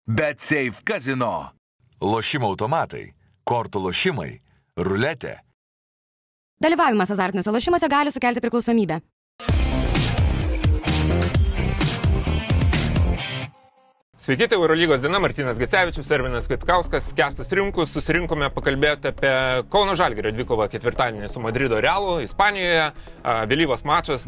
BetSafe Casino. Lošimo automatai, kortų lošimai, ruletė. Dalyvavimas azartiniuose lošimuose gali sukelti priklausomybę. Sveiki, tai Eurolygos diena, Martynas Gecevičius, Ervinas Kvitkauskas, Kęstas Rimkus. Susirinkome pakalbėti apie Kauno Žalgirio dvikovą ketvirtadienį su Madrido Realu, Ispanijoje. Vėlyvas mačas,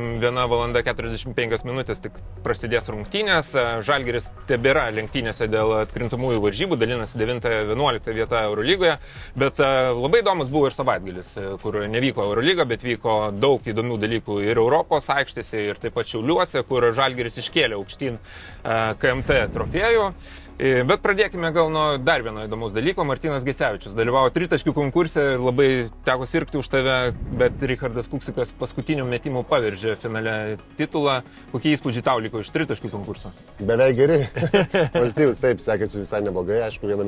21:45, tik prasidės rungtynės. Žalgiris tebėra lenktynėse dėl atkrintamųjų varžybų, dalinasi 9-11 vietą Eurolygoje. Bet labai įdomus buvo ir savaitgalis, kur nevyko Eurolyga, bet vyko daug įdomių dalykų ir Europos aikštėse, ir taip pat Šiauliuose, kur Žalgiris iškėlė aukštyn KMT trofėjų. Bet pradėkime gal nuo dar vieno įdomaus dalyko. Martynas Gecevičius dalyvavo tritaškių konkurse ir labai teko sirgti už tave, bet Richardas Kuksikas paskutinių metimų paveržė finale titulą. Kokie įspūdžiai tau liko iš tritaškių konkurso? Beveik geri. Pozityvus, taip, sekėsi visai neblogai. Aišku, vienu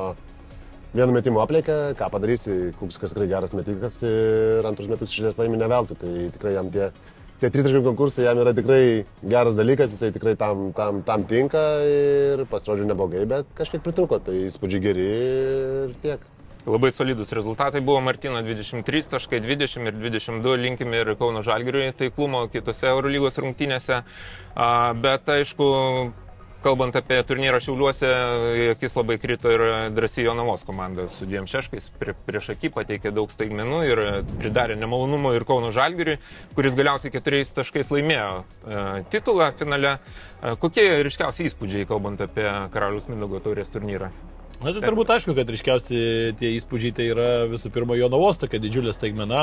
metimu apleikė, ką padarysi. Kuksikas tikrai geras metikas ir antrus metus išėlės laimi ne veltui. Tai tikrai jam tie tritaškių konkursai jam yra tikrai geras dalykas, jisai tikrai tam tinka ir pasirodžiu neblogai, bet kažkiek pritruko, tai įspūdžiai geri ir tiek. Labai solidus rezultatai buvo Martyno 23 taškai, 20 ir 22, linkim ir Kauno Žalgiriui taiklumo kitose Eurolygos rungtynėse, bet aišku, kalbant apie turnyrą Šiauliuose, akis labai krito ir drąsi Jonavos komanda su 2 šeškais prieš akį pateikė daug staigmenų ir pridarė nemalonumų ir Kauno Žalgiriui, kuris galiausiai 4 taškais laimėjo titulą finale. Kokie ryškiausi įspūdžiai, kalbant apie Karaliaus Mindaugo taurės turnyrą? Na, tai turbūt aišku, kad ryškiausi tie įspūdžiai tai yra visų pirma Jonavos tokia didžiulė staigmena,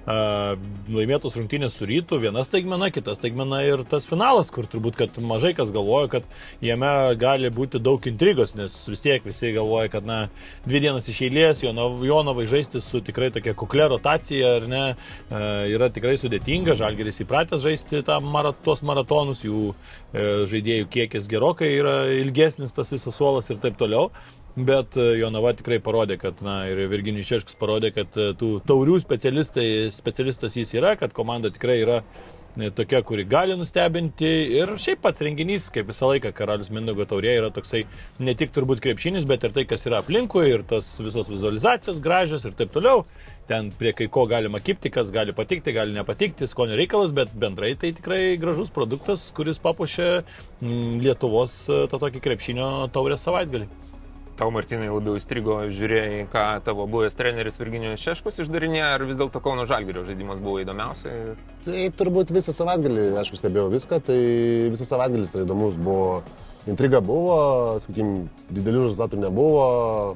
laimėtos rungtynės su Rytu, viena staigmena, kita staigmena ir tas finalas, kur turbūt, kad mažai kas galvoja, kad jame gali būti daug intrigos, nes vis tiek visi galvoja, kad 2 dienas iš eilės Jonavai žaisti su tikrai tokia kuklia rotacija, ar ne, yra tikrai sudėtinga, Žalgiris įpratęs žaisti tuos maratonus, jų žaidėjų kiekis gerokai yra ilgesnis, tas visas suolas ir taip toliau. Bet Jonava tikrai parodė, kad, ir Virginijus Šeškus parodė, kad tų taurių specialistas jis yra, kad komanda tikrai yra tokia, kuri gali nustebinti ir šiaip pats renginys, kaip visą laiką Karaliaus Mindaugo taurė yra toksai ne tik turbūt krepšinis, bet ir tai, kas yra aplinkui ir tas visos vizualizacijos gražios ir taip toliau. Ten prie kai ko galima kipti, kas gali patikti, gali nepatikti, skonio reikalas, bet bendrai tai tikrai gražus produktas, kuris papuošia Lietuvos tą tokį krepšinio taurės savaitgalį. Tau, Martynai, labiau įstrigo žiūrėjai, ką tavo buvęs treneris Virginijus Šeškus išdarinėjo, ar vis dėlto Kauno Žalgirio žaidimas buvo įdomiausiai? Tai turbūt visą savaitgalį, aišku, stebėjau viską, tai visą savaitgalis tai įdomus buvo. Intriga buvo, sakykime, didelių rezultatų nebuvo,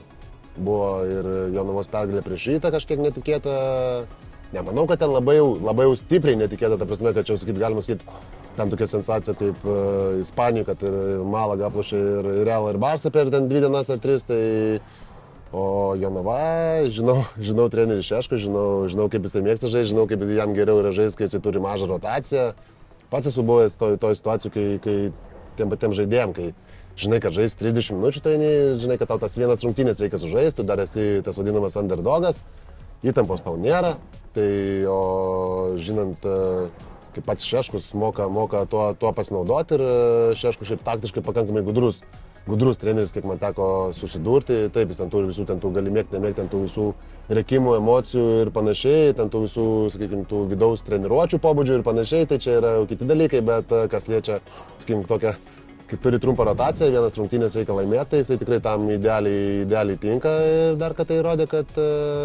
buvo ir Jonavos pergalė prieš Rytą kažkiek netikėta. Nemanau, kad ten labai jau stipriai netikėta, ta prasme, kad čia galima sakyti, ten tokia sensacija kaip Ispanijoje, kad ir Malaga aplošė ir Realą ir Barsą per ten 2 dienas ar 3, tai o Jonava, žinau trenerį Šeškų, žinau kaip jisai mėgsta žaisti, žinau kaip jam geriau yra žaisti, kai jisai turi mažą rotaciją. Pats esu buvęs toj situacijų, kai tiem patiem žaidėjim, kai žinai, kad žais 30 minučių, tai žinai, kad tau tas vienas rungtynės reikia sužaisti, tu dar esi tas vadinamas underdogas, įtampos tau nėra, tai o žinant, kaip pats Šeškus moka tuo pasinaudoti ir Šeškus šiaip taktiškai pakankamai gudrus treneris, kiek man teko susidurti. Taip, jis ten turi visų, ten tu gali mėgti, ten tų visų rekimų, emocijų ir panašiai, ten tų visų, sakykime, tų vidaus treniruočių pobūdžių ir panašiai, tai čia yra kiti dalykai, bet kas liečia, sakykime, tokia, kai turi trumpą rotaciją, vienas rungtynės reikia laimėti, tai jisai tikrai tam idealiai tinka ir dar kad tai įrodė, kad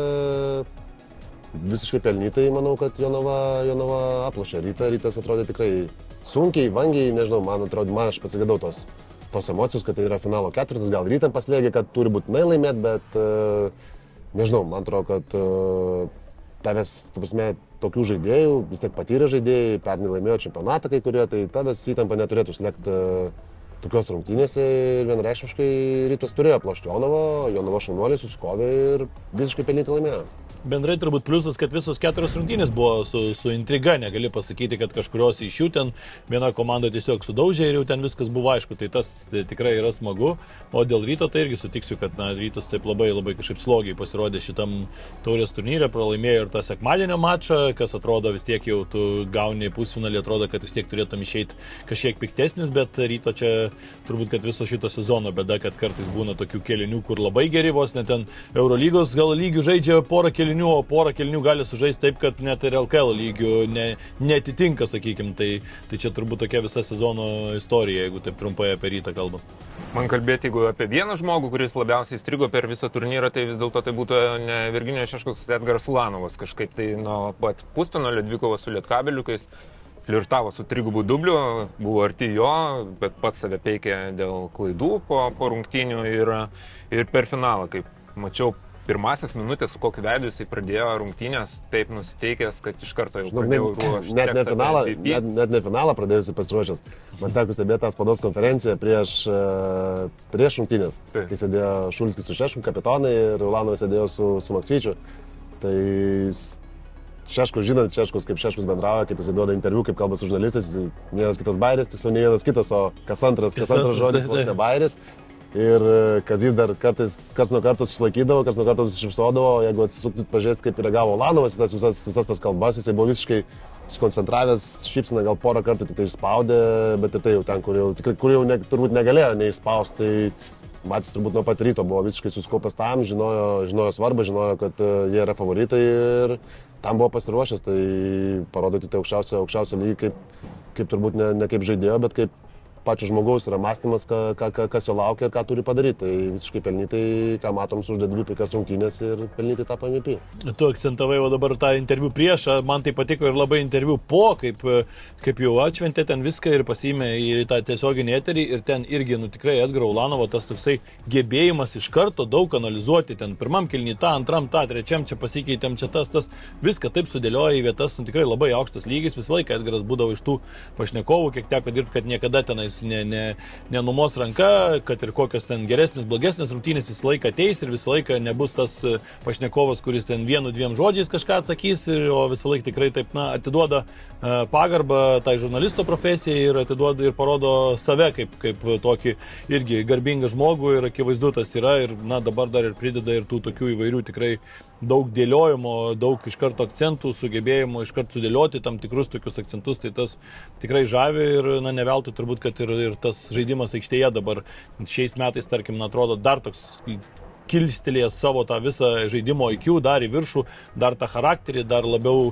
visiškai pelnytai, manau, kad Jonava aplošė Rytą. Rytas atrodė tikrai sunkiai, vangiai, nežinau, man atrodo, aš pasigedau tos emocijos, kad tai yra finalo ketvirtas, gal Rytam paslėgė, kad turi būtinai laimėti, bet nežinau, man atrodo, kad tavęs, ta prasme, tokių žaidėjų, vis tiek patyrę žaidėjai, pernai laimėjo čempionatą kai kurie, tai tavęs įtampa neturėtų slėgti tokios rungtynėse ir vienareikšmiškai Rytas turėjo aplošti Jonava šaunuoliai susikovė ir visiškai pelnytai laimėjo. Bendrai turbūt pliusas, kad visos 4 rungtynės buvo su intriga, negali pasakyti, kad kažkurios iš jų ten viena komanda tiesiog sudaužė ir jau ten viskas buvo aišku, tai tas tikrai yra smagu, o dėl Ryto tai irgi sutiksiu, kad Rytas taip labai kažkaip slogiai pasirodė šitam taurės turnyre, pralaimėjo ir tą sekmadienio mačą, kas atrodo vis tiek jau tu gauni pusfinalį, atrodo, kad vis tiek turėtum išeiti kažkiek piktesnis, bet Ryto čia turbūt, kad viso šito sezono bėda, kad kartais būna tokių kelinių, kur labai geri, vos net ten Eurolygos gal lygių žaidžia porą kelinių, o porą kelinių gali sužaisti taip, kad net ir LKL lygių neatitinka, sakykime. Tai čia turbūt tokia visa sezono istorija, jeigu taip trumpai apie Rytą kalbam. Man kalbėti, jeigu apie vieną žmogų, kuris labiausiai strigo per visą turnyrą, tai vis dėlto tai būtų ne Virginijus Šeškus, Edgaras Ulanovas. Kažkaip tai nuo pat pusfinalio dvikovos su Lietkabeliu, kai jis flirtavo su trigubų dubliu, buvo arti jo, bet pats save peikė dėl klaidų po rungtynių ir per finalą, kaip mačiau, pirmasis minutės, su kokiu veidu jisai pradėjo rungtynės, taip nusiteikęs, kad iš karto jau pradėjau ruošti. Net ne finalą pradėjusi pasiruošęs. Man teko stebėti tą spaudos konferenciją prieš rungtynės, kai sėdėjo Šulskis su Šeškum, kapitonai, ir Ulanovas sėdėjo su Maksvyčiu. Tai Šeškus, žinant Šeškus, kaip Šeškus bendrauja, kaip jisai duoda interviu, kaip kalba su žurnalistais, vienas kitas bairis, tiksliau ne vienas kitas, o kas antras žodis, vos ne bairis. Ir Kazys dar karts nuo karto susilaikydavo, karts nuo karto susišypsodavo, jeigu atsisuktų pažiūrėti, kaip reagavo Ulanovas, visas tas kalbas, jisai buvo visiškai sukoncentravęs, šypsina gal porą kartų tik tai išspaudė, bet ir tai jau ten, kur jau turbūt negalėjo neišspausti, tai matys turbūt nuo pat ryto buvo visiškai susikaupęs tam, žinojo svarbą, žinojo, kad jie yra favoritai ir tam buvo pasiruošęs, tai parodyti tai aukščiausio lygį, kaip turbūt ne kaip žaidėjo, bet kaip pačio žmogaus yra mąstymas, kas jo laukia ir ką turi padaryti. Tai visiškai pelnytai, ką matom, suždė 2 puikias rungtynės ir pelnytai tą MVP. Tu akcentavai dabar tą interviu prieš, man tai patiko ir labai interviu po, kaip jau atšventė ten viską ir pasiėmė į tą tiesioginį eterį ir ten irgi, tikrai Edgaro Ulanovo tas toksai gebėjimas iš karto daug analizuoti, ten pirmam kelny tą, antram tą, trečiam čia pasikeitėm, čia tas, viską taip sudėlioja į vietas, tikrai labai aukštas lygis, visą laiką Edgaras būdavo iš tų pašnekovų, kiek teko dirbti, kad niekada tenais nenumos ranka, kad ir kokios ten geresnės, blogesnės rungtynės visą laiką ateis ir visą laiką nebus tas pašnekovas, kuris ten 1-2 žodžiais kažką atsakys, o visą laiką tikrai taip, atiduoda pagarbą tai žurnalisto profesijai ir atiduoda ir parodo save kaip tokį irgi garbingą žmogų ir akivaizdu tas yra ir dabar dar ir prideda ir tų tokių įvairių tikrai daug dėliojimo, daug iš karto akcentų, sugebėjimo iš karto sudėlioti tam tikrus tokius akcentus, tai tas tikrai žavi ir ne veltui turbūt, kad ir tas žaidimas aikštėje dabar šiais metais, tarkim, atrodo dar toks kilstelėjęs savo tą visą žaidimo IQ, dar į viršų, dar tą charakterį, dar labiau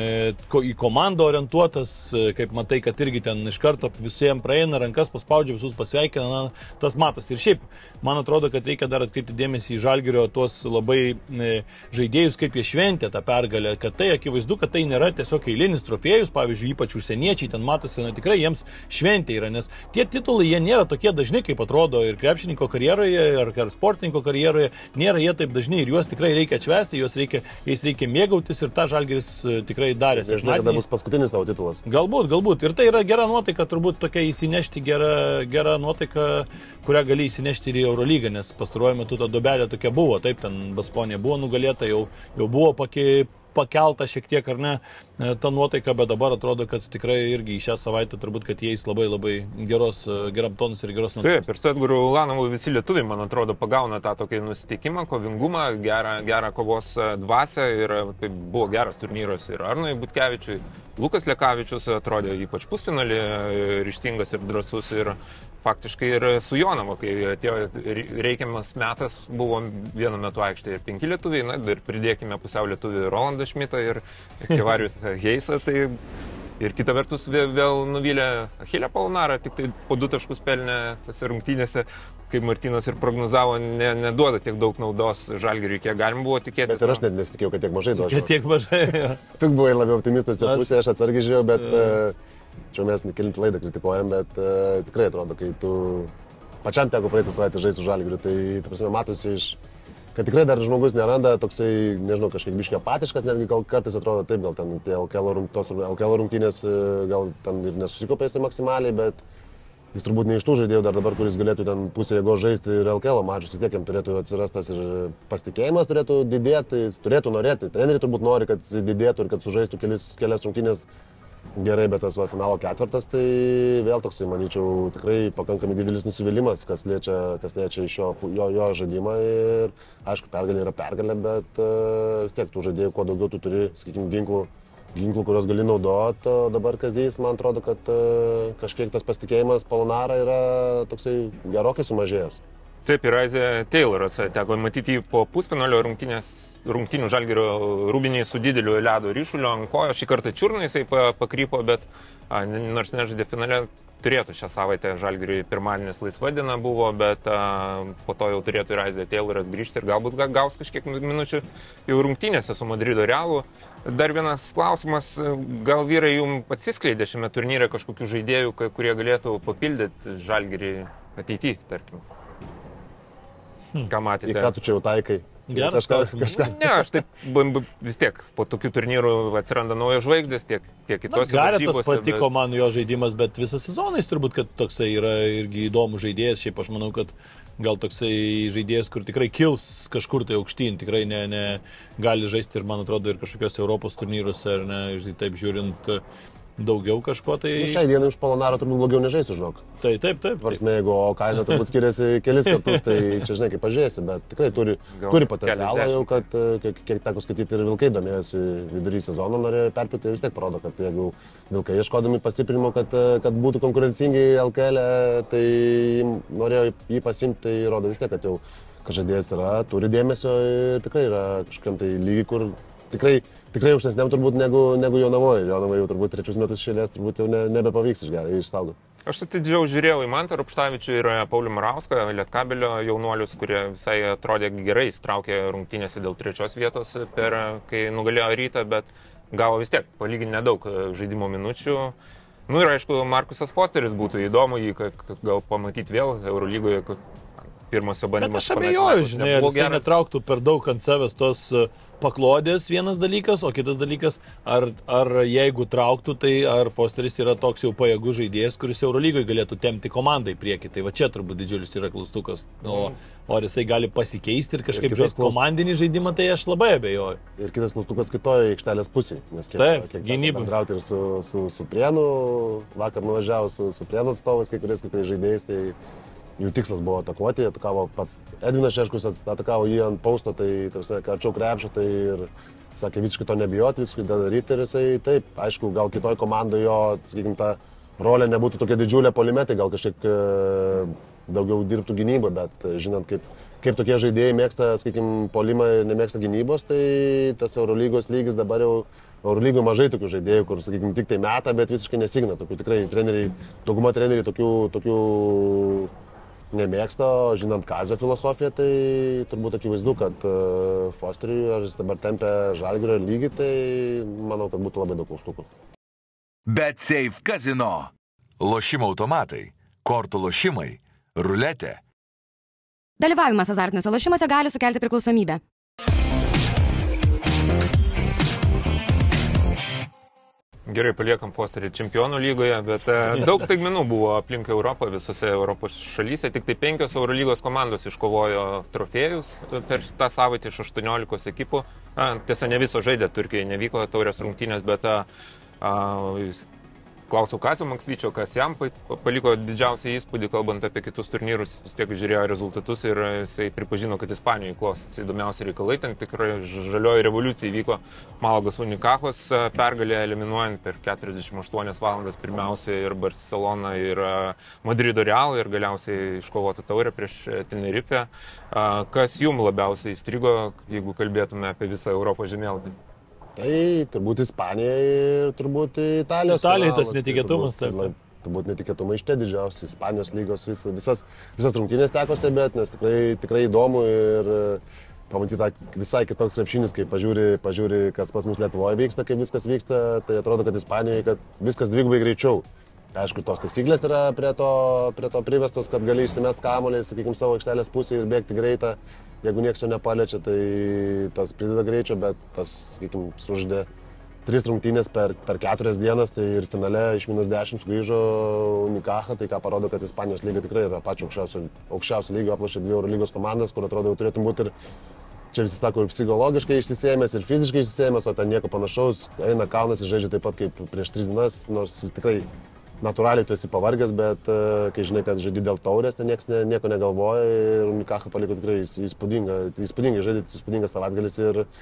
į komandą orientuotas, kaip matai, kad irgi ten iš karto visiems praeina, rankas paspaudžia, visus pasveikina, tas matas. Ir šiaip, man atrodo, kad reikia dar atkreipti dėmesį į Žalgirio tuos labai žaidėjus, kaip jie šventė tą pergalę, kad tai akivaizdu, kad tai nėra tiesiog eilinis trofėjus, pavyzdžiui, ypač užsieniečiai, ten matosi, tikrai jiems šventė yra, nes tie titulai, jie nėra tokie dažni, kaip atrodo ir krepšininko karjeroje, ar sportininko karjeroje, nėra jie taip dažnai ir juos tikrai reikia atšvęsti, jais reikia mėgautis ir tą Žalgiris tikrai darė. Nežinai, kada bus paskutinis tavo titulas. Galbūt. Ir tai yra gera nuotaika, turbūt tokia įsinešti gera nuotaika, kurią gali įsinešti ir į Eurolygą, nes pastaruoju metu ta duobelė tokia buvo, taip, ten Baskonė buvo nugalėta, jau buvo pakelta šiek tiek, ar ne, ta nuotaika, bet dabar atrodo, kad tikrai irgi į šią savaitę turbūt, kad jais labai geram tonus ir geros nuotaikos. Taip, ir su Edgaru Ulanovu visi lietuviai, man atrodo, pagauna tą tokį nusiteikimą, kovingumą, gerą kovos dvasią ir tai buvo geras turnyras ir Arnui Butkevičiui, Lukas Lekavičius atrodė ypač pusfinalį ryžtingas ir drąsus ir faktiškai ir su Jonavu, kai atėjo reikiamas metas, buvo vienu metu aikštėje 5 lietuviai, ir pridėkime pusiau lietuvių Rolandą Šmitą ir Kevarius Heisą, tai ir kita vertus vėl nuvylė Achilę Polonarą, tik tai po 2 taškus pelnė tose rungtynėse, kaip Martynas ir prognozavo, neduoda tiek daug naudos Žalgiriui, kiek galim buvo tikėtis. Bet ir aš net nesitikėjau, kad tiek mažai duoda. Tiek mažai. Tu buvai labiau optimistas jo pusėje, aš atsargiai žiūrėjau, bet čia mes nekelinti laidą kritikuojam, bet tikrai atrodo, kai tu pačiam teko praeitą savaitę žaisti su Žalgiriu, tai prasme matosi kad tikrai dar žmogus neranda toksai, nežinau, kažkiek biškį apatiškas, netgi gal kartais atrodo taip, gal ten tie LKL rungtynės gal ten ir nesusikopė jisai maksimaliai, bet jis turbūt ne iš tų žaidėjų dar dabar, kuris galėtų ten pusę jėgos žaisti ir LKL mačus, vis tiek jam turėtų atsirastas ir pasitikėjimas turėtų didėti, turėtų norėti, treneriai turbūt nori, kad didėtų ir kad sužaistų kelias rungtynės gerai, bet tas finalo ketvirtas, tai vėl toksai, manyčiau, tikrai pakankamai didelis nusivylimas, kas liečia iš jo žaidimą ir aišku, pergalė yra pergalė, bet vis tiek tų žaidėjų, kuo daugiau tu turi, sakykime, ginklų ginklų, kuriuos gali naudoti. Dabar Kazys, man atrodo, kad kažkiek tas pasitikėjimas Polonara yra toksai gerokai sumažėjęs. Taip, ir Aizė Tayloras, teko matyti jį po pusfinalio rungtynių Žalgirio Rūbinėje su dideliu ledo ryšulio ant kojo. Šį kartą čiurnai jisai pakrypo, bet nors nežaidė finale, turėtų šią savaitę Žalgiriui pirmadienis laisva diena buvo, bet po to jau turėtų ir Aizė Tayloras grįžti ir galbūt gaus kažkiek minučių jau rungtynėse su Madrido Realu. Dar vienas klausimas, gal vyrai jums atsiskleidė šiame turnyre kažkokių žaidėjų, kurie galėtų papildyti Žalgirį ateityje, tarkim? Ką matėte? Į ką tu čia jau taikai? Geras klausimas. Ne, aš taip vis tiek po tokių turnyrų atsiranda naujos žvaigždės, tiek kitose Garetas varžybose. patiko man jo žaidimas, bet visą sezoną jis turbūt, kad toksai yra irgi įdomus žaidėjas. Šiaip aš manau, kad gal toksai žaidėjas, kur tikrai kils kažkur tai aukštyn, tikrai ne gali žaisti ir man atrodo ir kažkokios Europos turnyrose, ar ne, taip žiūrint daugiau kažko tai... Šiai dienai už Polonaro turbūt blogiau nežaistų, žinok. Taip. Varsme, jeigu kaina turbūt skiriasi kelis kartus, tai čia žinai, kaip pažiūrėsi, bet tikrai turi potencialą jau, kad kiek teko skaityti ir Vilkai domėjosi vidury sezono, norėjo perpirkti, vis tiek parodo, kad jeigu Vilkai ieškodami pastiprinimo, kad būtų konkurencingi LKL, tai norėjo jį pasimti, tai rodo vis tiek, kad jau žaidėjas yra, turi dėmesio ir tikrai yra kažkam tai lygiai, kur tikrai aukštesniam turbūt negu Jonavoje. Jonavoje jau turbūt 3 metus šėlės turbūt jau nebepavyks išsaugoti. Aš atidžiau žiūrėjau į Mantą Rupštavičių ir Paulių Murauską, Lietkabelio jaunuolius, kurie visai atrodė gerai, įstraukė rungtynėse dėl 3 vietos, kai nugalėjo Rytą, bet gavo vis tiek palyginti nedaug žaidimo minučių. Nu ir aišku, Markusas Fosteris būtų įdomu jį gal pamatyti vėl Eurolygoje. Pirmasio bandymas. Bet aš abejoju, žinai, ar jisai netrauktų per daug ant savęs tos paklodės vienas dalykas, o kitas dalykas, ar jeigu trauktų, tai ar Fosteris yra toks jau pajėgus žaidėjas, kuris Eurolygoje galėtų tempti komandą į priekį. Tai va čia turbūt didžiulis yra klaustukas. O ar jisai gali pasikeisti ir kažkaip žaisti komandinį žaidimą, tai aš labai abejoju. Ir kitas klaustukas kitoje aikštelės pusėje. Nes kiek bendrauti ir su Prienu, vakar nuvažiavau su Prienu atstovais, kai kuriais žaidėjais, tai jų tikslas buvo atakuoti, atakavo pats Edvinas Šeškus, atakavo jį ant pausto, tai arčiau krepšio, tai ir sakė visiškai to nebijoti, visiškai daryti ir jisai taip, aišku, gal kitoj komandai jo, sakykim, ta rolė nebūtų tokia didžiulė puolime, tai gal kažkiek daugiau dirbtų gynybą, bet žinant, kaip tokie žaidėjai mėgsta, sakykim, puolimą ir nemėgsta gynybos, tai tas Eurolygos lygis dabar jau Eurolygoje mažai tokių žaidėjų, kur, sakykim, tik tai meta, bet visiškai nesigna, tokių tikrai dauguma treneriai tokių nemėgsta, žinant Kazio filosofiją, tai turbūt akivaizdu, kad Fosteriui, ar jis dabar tempia Žalgirio lygį, tai manau, kad būtų labai daug klaustukų. BetSafe Casino. Lošimo automatai, kortų lošimai, ruletė. Dalyvavimas azartiniuose lošimuose gali sukelti priklausomybę. Gerai, paliekam Fosterį Čempionų lygoje, bet daug staigmenų buvo aplink Europą, visose Europos šalyse. Tik tai 5 Eurolygos komandos iškovojo trofėjus per tą savaitę iš 18 ekipų. Tiesa, ne viso žaidė, Turkijoje nevyko taurės rungtynės, bet klausiau Kazio Maksvyčio, kas jam paliko didžiausią įspūdį, kalbant apie kitus turnyrus, vis tiek žiūrėjo rezultatus ir jisai pripažino, kad Ispanijoje klostėsi įdomiausi reikalai, ten tikrai žalioji revoliucija įvyko. Malagos Unikakos pergalė eliminuojant per 48 valandas pirmiausia ir Barceloną, ir Madrido Realą, ir galiausiai iškovota taurė prieš Tenerifę. Kas jums labiausiai įstrigo, jeigu kalbėtume apie visą Europos žemėlapį? Tai turbūt Ispanija ir turbūt Italijos. Italijai tas netikėtumas. Turbūt netikėtumai iš čia didžiausi. Ispanijos lygos visas rungtynės teko stebėti, nes tikrai įdomu ir pamatyti visai kitoks krepšinis, kai pažiūri, kas pas mus Lietuvoje vyksta, kaip viskas vyksta, tai atrodo, kad Ispanijoje kad viskas dvigubai greičiau. Aišku, tos taisyklės yra prie to privestos, kad gali išsimest kamuolį, sakykime, savo aikštelės pusėje ir bėgti greitą. Jeigu nieks jo nepaliečia, tai tas prideda greičio, bet tas, sakykime, sužaidė 3 rungtynės per 4 dienas, tai ir finale iš -10 sugrįžo Unikacha, tai ką parodo, kad Ispanijos lyga tikrai yra pačio aukščiausio lygio, aplošė 2 Eurolygos komandas, kur atrodo jau turėtų būti ir, čia visi sako, ir psichologiškai išsisėmęs, ir fiziškai išsisėmęs, o ten nieko panašaus, eina kaunasi, žaidžia taip pat kaip prieš 3 dienas, nors tikrai natūraliai tu esi pavargęs, bet kai žinai, kad žaidži dėl taurės, ten niekas nieko negalvoja ir Unikacha paliko tikrai įspūdingai žaidė, įspūdingas savaitgalis ir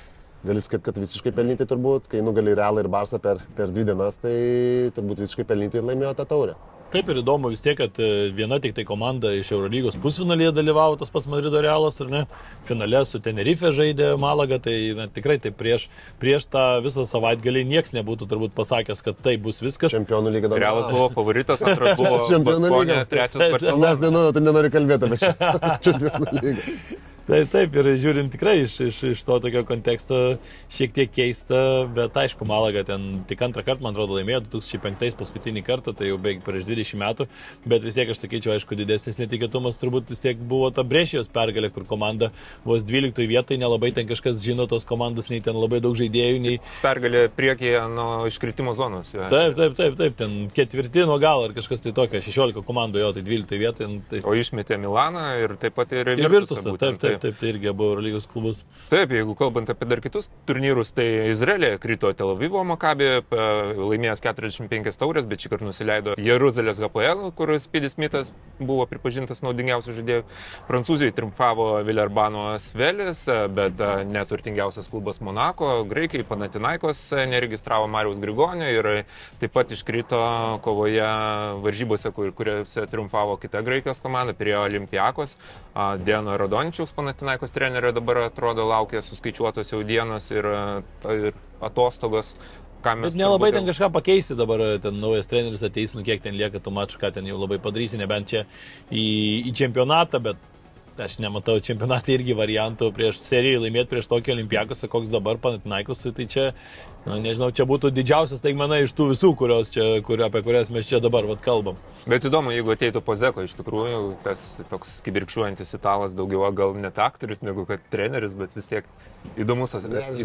gali sakyti, kad visiškai pelnyti turbūt, kai nugali Realą ir Barsą per 2 dienas, tai turbūt visiškai pelnyti ir laimėjo tą taurę. Taip ir įdomu vis tiek, kad viena tik tai komanda iš Eurolygos pusfinalyje dalyvavo, tas pats Madrido Realas, ar ne? Finale su Tenerife žaidė Malaga, tai tikrai tai prieš tą visą savaitgalį nieks nebūtų turbūt pasakęs, kad tai bus viskas. Čempionų lyga dabar. Realas buvo favoritas, antras buvo Čempionų lyga. trečias Barcelona. Mes tu nenori kalbėti apie Čempionų lygą. Taip, ir žiūrint tikrai iš to tokio konteksto šiek tiek keista, bet aišku, Malaga ten tik antrą kartą, man atrodo, laimėjo 2005 paskutinį kartą, tai jau beveik prieš 20 metų, bet vis tiek aš sakyčiau, aišku, didesnis netikėtumas turbūt vis tiek buvo ta Brešijos pergalė, kur komanda vos 12 vietai, nelabai ten kažkas žino tos komandos, nei ten labai daug žaidėjų, nei... Pergalė priekyje nuo iškritimo zonos. Ja. Taip, ten ketvirti nuo galo ar kažkas tai tokio, 16 komandų jo, tai 12 vietai. Tai... O išmetė Milaną ir taip pat ir Virtusą. Taip, tai irgi buvo Eurolygos klubus. Taip, jeigu kalbant apie dar kitus turnyrus, tai Izraelė krito Tel Avivo Maccabi, laimėjęs 45 taurės, bet šį kartą nusileido Jeruzalės HPL, kur Speedy Smithas buvo pripažintas naudingiausiu žaidėju. Prancūzijoje triumfavo Villerbano Svelis, bet neturtingiausias klubas Monako. Graikai Panathinaikos neregistravo Mariaus Grigonio ir taip pat iškrito kovoje varžybose, kuriuose triumfavo kita Graikijos komanda, Pirėjo Olympiakos. Deno Radončiaus Panathinaikos trenerio dabar atrodo laukia suskaičiuotos jau dienos ir atostogos. Bet nelabai ten kažką pakeisi dabar, ten naujas treneris ateis, kiek ten lieka tų mačų, ką ten jau labai padarysi, nebent čia į čempionatą, bet aš nematau čempionatą irgi variantų prieš seriją laimėti prieš tokį Olimpiakosą, koks dabar Panathinaikosui, tai čia, nežinau, čia būtų didžiausias taigmena iš tų visų, apie kurias mes čia dabar kalbam. Bet įdomu, jeigu ateitų Pozeko, iš tikrųjų, tas toks kibirkščiuojantis italas daugiau gal net aktorius negu kad treneris, bet vis tiek įdomus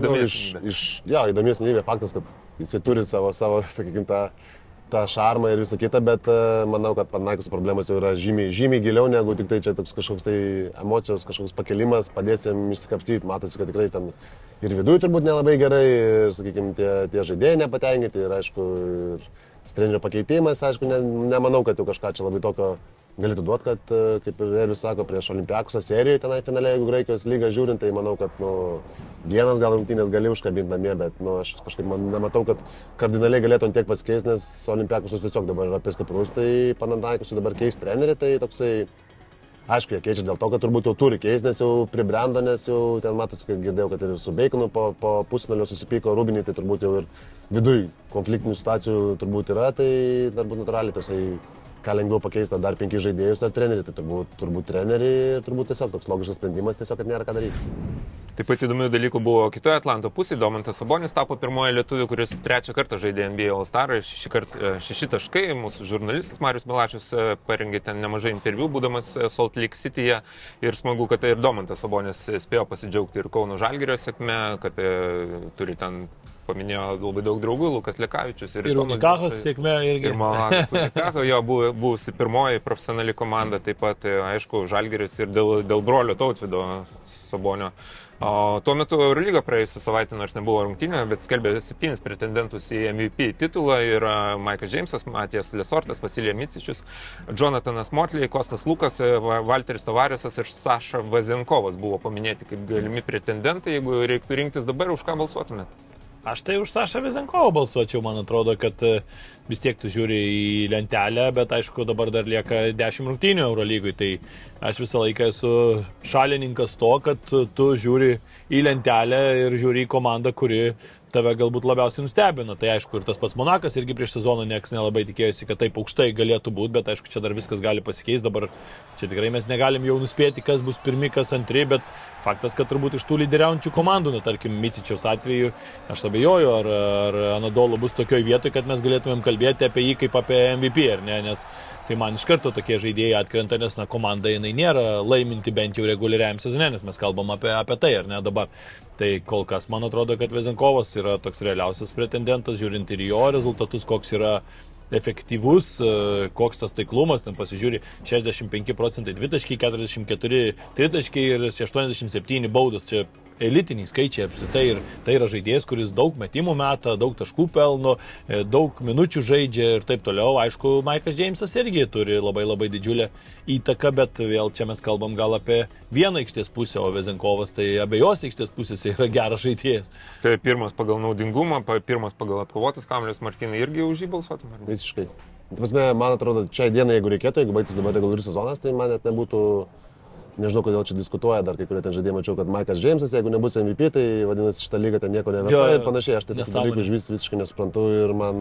įdomesnybė faktas, kad jisai turi savo sakykime, tą šarmą ir visą kitą, bet manau, kad Panathinaikos problemos jau yra žymiai giliau, negu tik tai čia toks kažkoks tai emocijos, kažkoks pakelimas, padėsim išsikapstyti. Matosi, kad tikrai ten ir viduje turbūt nelabai gerai, ir, sakykime, tie žaidėjai nepatenkinti, ir aišku, ir trenerio pakeitimas, aišku, nemanau, kad jau kažką čia labai tokio galėtų duoti, kad, kaip ir Eris sako, prieš Olympiakosą serijoje tenai finale, jeigu Graikijos lygą žiūrint, tai manau, kad vienas gal rungtynės gali užkabinti namie, bet aš kažkaip nematau, kad kardinaliai galėtų ant tiek pasikeisti, nes Olympiakosas tiesiog dabar yra per stiprus, tai Panathinaikosui dabar keisti trenerį, tai toksai, aišku, jie keičia dėl to, kad turbūt jau turi keisti, nes jau pribrendo, nes jau ten matosi, kad girdėjau, kad ir su Baconu po pusfinalio susipyko Rubinį, tai turbūt jau ir viduj konfliktinių situacijų turbūt yra, tai turbūt natūraliai toksai ką lengviau pakeisti dar 5 žaidėjus ar trenerį, tai turbūt trenerį ir turbūt tiesiog toks logiškas sprendimas, tiesiog, kad nėra ką daryti. Taip pat įdomių dalykų buvo kitoje Atlanto pusėje. Domantas Sabonis tapo pirmoji lietuviu, kuris 3 kartą žaidė NBA All-Star. 6 taškai. Mūsų žurnalistas Marius Milašius parengė ten nemažai interviu, būdamas Salt Lake Cityje. Ir smagu, kad ir Domantas Sabonis spėjo pasidžiaugti ir Kauno Žalgirio sėkme, kad turi ten, paminėjo labai daug draugų, Lukas Lekavičius. Ir Unikahos sėkme irgi. Ir Malakas Unikaho, jo buvusi pirmoji profesionali komanda, taip pat, aišku, Žalgiris ir dėl brolio Tautvydo Sabonio. O tuo metu Eurolyga praėjusią savaitę, nors nebuvo rungtynė, bet skelbė 7 pretendentus į MVP titulą ir Maikas Džeimsas, Matijas Lesortas, Vasilija Micičius, Jonathanas Motley, Kostas Lukas, Valteris Tavaresas ir Saša Vazenkovas buvo paminėti kaip galimi pretendentai. Jeigu reiktų rinktis dabar, už ką balsuotumėt? Aš tai už Sašą Vazenkovą balsuočiau, man atrodo, kad vis tiek tu žiūri į lentelę, bet aišku dabar dar lieka 10 rungtynių Eurolygui, tai aš visą laiką esu šalininkas to, kad tu žiūri į lentelę ir žiūri į komandą, kuri tave galbūt labiausiai nustebino. Tai aišku, ir tas pats Monakas irgi prieš sezoną nieks nelabai tikėjosi, kad taip aukštai galėtų būti, bet aišku, čia dar viskas gali pasikeisti. Dabar čia tikrai mes negalim jau nuspėti, kas bus pirmi, kas antri, bet faktas, kad turbūt iš tų lyderiaujančių komandų, tarkim, Micičiaus atveju, aš abejoju, ar Anadolu bus tokioje vietoje, kad mes galėtumėm kalbėti apie jį kaip apie MVP, ar ne, nes tai man iš karto tokie žaidėjai atkrenta, nes komanda jinai nėra laiminti bent jau reguliariajam sezone, nes mes kalbam apie tai, ar ne dabar. Tai kol kas man atrodo, kad Vazenkovas yra toks realiausias pretendentas, žiūrint ir jo rezultatus, koks yra efektyvus, koks tas taiklumas, ten pasižiūri 65% dvitaškiai, 44 tritaškiai ir 87 baudas. Čia elitiniai skaičiai apskritai ir tai yra žaidėjas, kuris daug metimų meta, daug taškų pelno, daug minučių žaidžia ir taip toliau. Aišku, Maikas Džeimsas irgi turi labai labai didžiulę įtaką, bet vėl čia mes kalbam gal apie vieną aikštės pusę, o Vezenkovas tai abiejos aikštės pusėse yra geras žaidėjas. Tai pirmas pagal naudingumą, pirmas pagal atkovotus kamuolius, Martynai, irgi už jį balsuotum? Visiškai. Man atrodo, čia dieną, jeigu reikėtų, jeigu baigtis dabar reguliarus sezonas, tai man net nebūtų, nežinau, kodėl čia diskutuoja, dar kai kurie ten žaidėjai, mačiau, kad Maikas Džeimsas, jeigu nebus MVP, tai vadinasi šitą lygą ten nieko neverta ir panašiai. Aš tai tokių dalykų visiškai nesuprantu ir man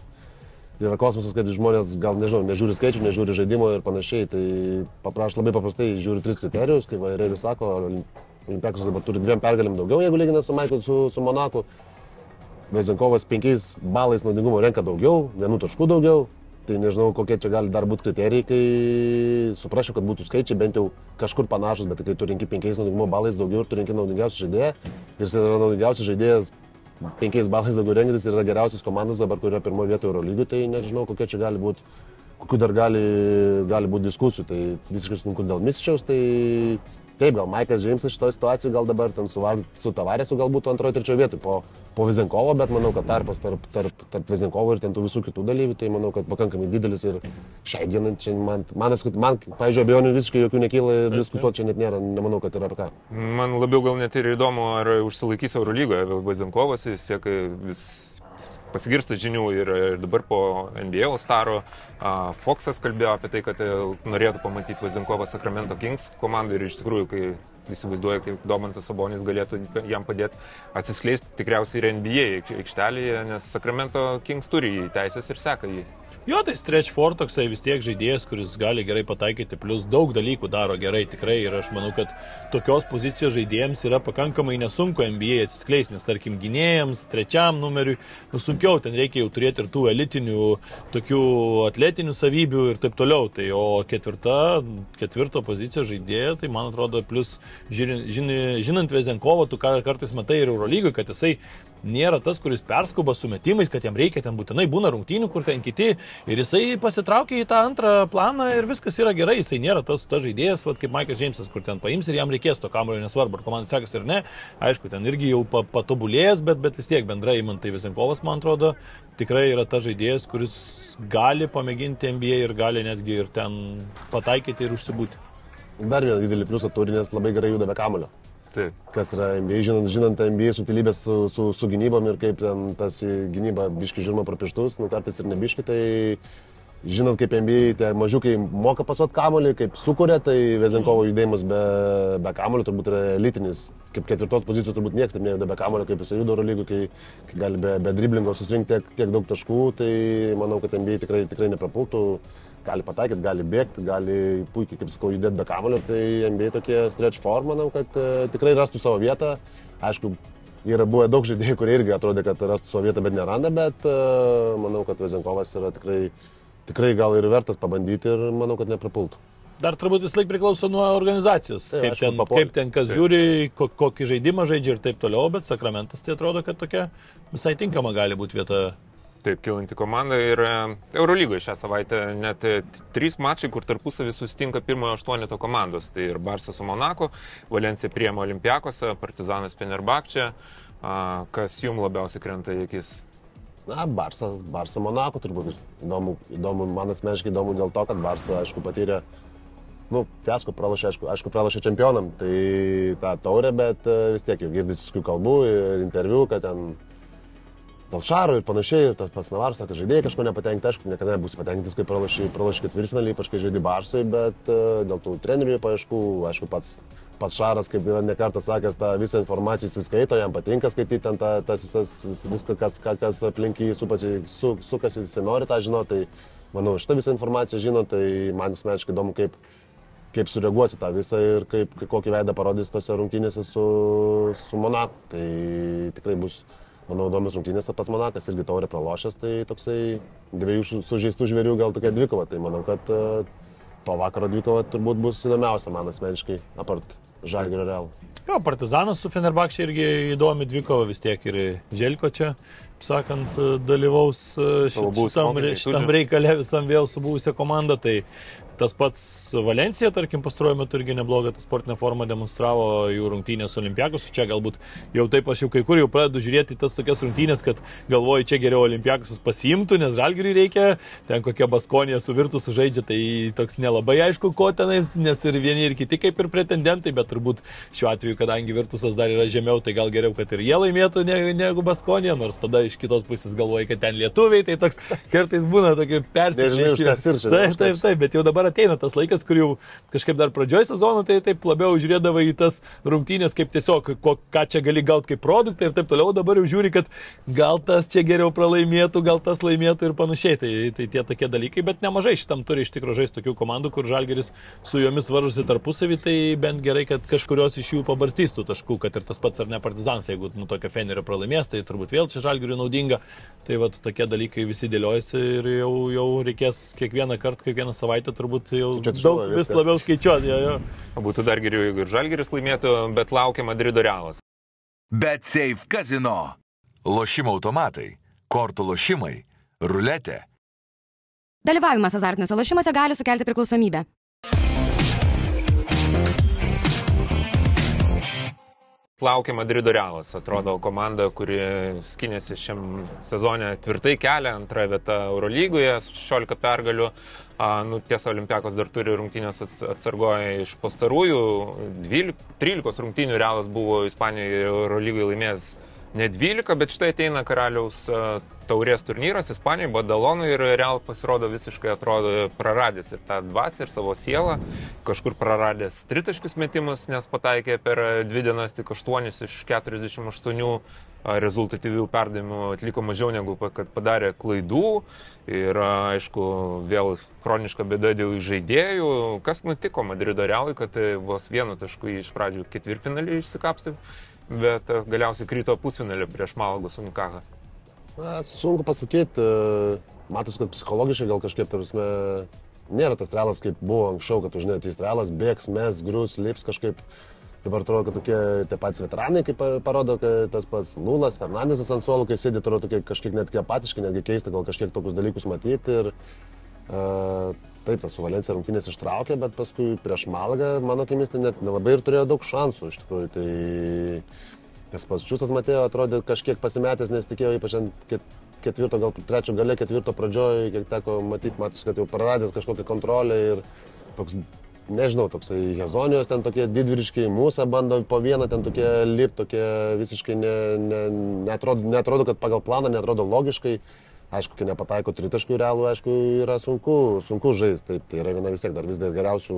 yra kosmosas, kad žmonės gal, nežinau, nežiūri skaičių, nežiūri žaidimo ir panašiai. Tai labai paprastai žiūri 3 kriterijus, kaip Vairelis sako, Olympiakos dabar turi 2 pergalėm daugiau, jeigu lygina su Maiku, su Monaku. Vezenkovas 5 balais naudingumo renka daugiau, 1 taškų daugiau. Tai nežinau, kokie čia gali dar būti kriterijai, kai suprasčiau, kad būtų skaičiai bent jau kažkur panašus, bet kai tu renki 5 naudingumo balais daugiau ir tu renki naudingiausią žaidėją, ir jis yra naudingiausias žaidėjas 5 balais daugiau rengintis ir yra geriausias komandos dabar, kur yra pirmoje vietoje Eurolygų, tai nežinau, kokie čia gali būti, kokių dar gali būti diskusijų. Tai visiškai sunku dėl Misičiaus, tai taip, gal Maikas Džeimsas šitoje situacijoje gal dabar ten su Tavaresu galbūt antroje, trečioje vietoje po Vezenkovo, bet manau, kad tarpas tarp Vezenkovo ir ten tų visų kitų dalyvių, tai manau, kad pakankamai didelis ir šiai dienai čia man pavyzdžiui, abejonių visiškai jokių nekyla ir diskutuoti čia net nėra, nemanau, kad yra apie ką. Man labiau gal net ir įdomu, ar užsilaikys Eurolygoje Vezenkovas, vis tiek vis pasigirsta žinių ir dabar po NBA All-Staro Foxas kalbėjo apie tai, kad norėtų pamatyti Vezenkovą Sacramento Kings komandą ir iš tikrųjų, kai įsivaizduoja, kaip Domantas Sabonis galėtų jam padėti atsiskleisti tikriausiai ir NBA aikštelėje, nes Sacramento Kings turi jį teisės ir seka jį. Jo, tai stretch four toksai vis tiek žaidėjas, kuris gali gerai pataikyti, plus daug dalykų daro gerai tikrai ir aš manau, kad tokios pozicijos žaidėjams yra pakankamai nesunku NBA atsiskleisti, nes tarkim gynėjams, 3 numeriui, sunkiau, ten reikia jau turėti ir tų elitinių, tokių atletinių savybių ir taip toliau. Tai o ketvirto pozicijos žaidėja, tai man atrodo, plus žinant Vezenkovą, tu kartais matai ir Eurolygoje, kad jisai nėra tas, kuris perskuba su metimais, kad jam reikia ten būtinai būna rungtynių, kur ten kiti ir jisai pasitraukia į tą antrą planą ir viskas yra gerai, jisai nėra tas žaidėjas, kaip Maikas Džeimsas, kur ten paims ir jam reikės to kamuolio, nesvarbu, ar komandai sekasi ar ne, aišku, ten irgi jau patobulėjęs, bet vis tiek bendrai man tai Vezenkovas, man atrodo, tikrai yra tas žaidėjas, kuris gali pamėginti NBA ir gali netgi ir ten pataikyti ir užsibūti. Dar vieną didelį pliusą turi, nes labai gerai juda be kamuolio. Taip. Kas yra NBA, žinant NBA sutilybės su gynybom ir kaip ten tas gynyba biški žiūrima pro pirštus, kartais ir nebiški, tai žinant kaip NBA tie mažiukai moka pasuot kamuolį, kaip sukuria, tai Vezenkovo judėjimas be kamuolio turbūt yra elitinis. Kaip 4 pozicijos turbūt niekas taip nejuda be kamuolio, kaip jisai juda Eurolygoj, kai gali be driblingo susirinkti tiek daug taškų, tai manau, kad NBA tikrai neprapultų. Gali pataikyti, gali bėgti, gali puikiai, kaip sakau, judėti be kamuolio, tai NBA tokie stretch four, manau, kad tikrai rastų savo vietą. Aišku, yra buvę daug žaidėjų, kurie irgi atrodė, kad rastų savo vietą, bet neranda, bet manau, kad Vezenkovas yra tikrai gal ir vertas pabandyti ir manau, kad neprapultų. Dar turbūt vis laik priklauso nuo organizacijos, tai, kaip ten kas žiūri, kokį žaidimą žaidžia ir taip toliau, bet Sacramentas tai atrodo, kad tokia visai tinkama gali būti vieta. Taip, kilanti komanda ir Eurolygoje šią savaitę net 3 mačai, kur tarpusavį susitinka pirmojo 8 komandos. Tai ir Barsa su Monaku, Valencija priima Olympiakosą, Partizanas Fenerbahče. Kas jums labiausiai krenta į akis? Na, Barsa Monaku turbūt įdomu, man asmeniškai įdomu dėl to, kad Barsa, aišku, patyrė, fiasko pralošė čempionam, tai tą taurę, bet vis tiek jau girdisi visokių kalbų ir interviu, kad ten dėl Šaro ir panašiai, ir tas pats Navaras, kad žaidėjai kažko nepatenkinti, aišku, niekada nebūsi patenkintis, kai pralošė ketvirtfinalį, ypač kai žaidė Barsui, bet dėl tų trenerių paieškų, aišku, pats Šaras, kaip yra nekartą sakęs, tą visą informaciją įsiskaito, jam patinka skaityti ten viską, kas aplink jį sukasi, jis nori tą žinoti, tai manau, šitą visą informaciją žino, tai man asmeniškai įdomu, kaip sureaguosi tą visą ir kokį veidą parodys tose rungtynėse su Monaku. Tai tikrai bus, manau, įdomios rungtynės pas Monakas, irgi taurę pralošęs, tai toksai 2 sužeistų žvėrių gal tokia dvikova, tai manau, kad to vakaro dvikova turbūt bus įdomiausia man asmeniškai, apart Žalgirio Realo. Jo, Partizanas su Fenerbahče irgi įdomi dvikova, vis tiek ir Željko čia, sakant, dalyvaus šitam reikale visam vėl su buvusia komanda, tai tas pats Valencija, tarkim, pastaruoju metu irgi neblogą tą sportinę formą demonstravo jų rungtynės Olimpiakos. Čia galbūt jau taip aš jau kai kur jau pradedu žiūrėti tas tokias rungtynės, kad galvoju, čia geriau Olimpiakosas pasiimtų, nes Žalgiriui reikia, ten kokia Baskonija su Virtusu žaidžia, tai toks nelabai aišku, ko tenais, nes ir vieni ir kiti kaip ir pretendentai, bet turbūt šiuo atveju, kadangi Virtusas dar yra žemiau, tai gal geriau, kad ir jie laimėtų negu Baskonija, nors tada iš kitos pusės galvoju, kad ten lietuviai, tai toks kartais būna tokie persiplėšimai. Taip, bet jau dabar ateina tas laikas, kur jau kažkaip dar pradžioj sezono, tai taip labiau žiūrėdavo į tas rungtynės kaip tiesiog, ką čia gali gauti kaip produktą ir taip toliau, dabar jau žiūri, kad gal tas čia geriau pralaimėtų, gal tas laimėtų ir panašiai. Tai tie tokie dalykai, bet nemažai šitam turi iš tikrųjų žaisti tokių komandų, kur Žalgiris su jomis varžosi tarpusavį, tai bent gerai, kad kažkurios iš jų pabarstys tų taškų, kad ir tas pats ar ne Partizanas, jeigu tokia Fenerio pralaimės, tai turbūt vėl čia Žalgiriui naudinga. Tai vat tokie dalykai visi dėliojasi ir jau reikės kiekvieną kartą, kiekvieną savaitę turbūt jau daug vis labiau skaičiuoti. Būtų dar geriau, jeigu ir Žalgiris laimėtų, bet laukia Madrido Realas. BetSafe Casino. Lošimo automatai, kortų lošimai, ruletė. Dalyvavimas azartiniuose lošimuose gali sukelti priklausomybę. Laukia Madrido Realas, atrodo komanda, kuri skinėsi šiam sezone tvirtai kelią, antrąją vietą Eurolygoje, 16 pergalių. Tiesa, Olimpiakos dar turi rungtynės atsargoja iš pastarųjų, 13 rungtynių Realas buvo Ispanijoje ir Eurolygoje laimėjęs ne 12, bet štai ateina Karaliaus taurės turnyras Ispanijoje, Badalonui ir Real pasirodo visiškai atrodo praradęs ir tą dvasią ir savo sielą, kažkur praradęs tritaškius metimus, nes pataikė per 2 dienas tik 8 iš 48 rezultatyvių perdavimų, atliko mažiau negu kad padarė klaidų ir aišku vėl chroniška bėda dėl žaidėjų. Kas nutiko Madrido Realui, kad vos 1 tašku iš pradžių ketvirtfinalį išsikapstė, bet galiausiai krito pusfinalį prieš Malagos Unikachą. Sunku pasakyti, matosi, kad psichologiškai gal kažkaip, tarsi, nėra tas Realas, kaip buvo anksčiau, kad žinai, tai Realas bėgs, mes, grius, lips kažkaip. Dabar atrodo, kad tokie tie patys veteranai, kaip parodo, kad tas pats Lulas, Fernandesas ant suolo, kai sėdi, atrodo tokie kažkiek netgi apatiški, netgi keista, gal kažkiek tokius dalykus matyti. Ir taip, tas su Valencija rungtynės ištraukė, bet paskui prieš Malagą, mano akimis, tai net nelabai ir turėjo daug šansų iš tikrųjų. Tai tas pats Čiūsas Matėjo atrodė kažkiek pasimetęs, nes tikėjo ypač ant ketvirto, gal trečio gale, ketvirto pradžioje, kiek teko matyti, matus, kad jau praradęs kažkokią kontrolę ir toks, nežinau, toksai Hezonijos ten tokie didvyriškai, Mūsą bando po vieną ten tokie lip, tokie visiškai neatrodo, kad pagal planą, neatrodo logiškai. Aišku, kai nepataiko tritaškių Realų, aišku, yra sunku žaisti. Taip, tai yra viena vis tiek dar vis dar geriausių